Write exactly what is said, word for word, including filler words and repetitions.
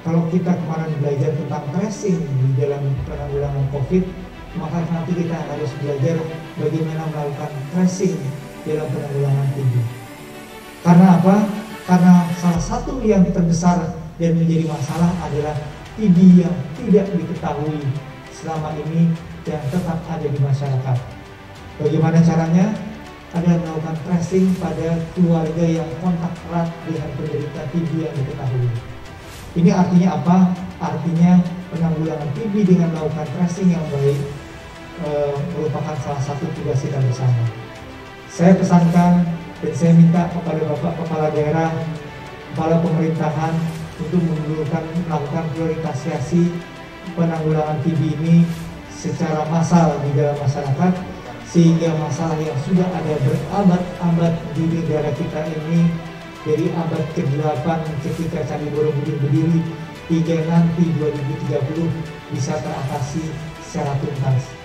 Kalau kita kemarin belajar tentang tracing di dalam penanggulangan COVID, maka nanti kita harus belajar bagaimana melakukan tracing dalam penanggulangan T B. Karena apa? Karena salah satu yang terbesar dan menjadi masalah adalah T B yang tidak diketahui selama ini dan tetap ada di masyarakat. Bagaimana caranya? Adalah melakukan tracing pada keluarga yang kontak erat dengan penderita T B yang diketahui. Ini artinya apa? Artinya penanggulangan T B dengan melakukan tracing yang baik e, merupakan salah satu tugas kita bersama. Saya pesankan dan saya minta kepada Bapak Kepala Daerah, Kepala Pemerintahan untuk mendulukan melakukan prioritasasi penanggulangan T B ini secara massal di dalam masyarakat, sehingga masalah yang sudah ada berabad-abad di negara kita ini dari abad kedelapan ketika Candi Borobudur berdiri hingga nanti dua ribu tiga puluh bisa teratasi secara tuntas.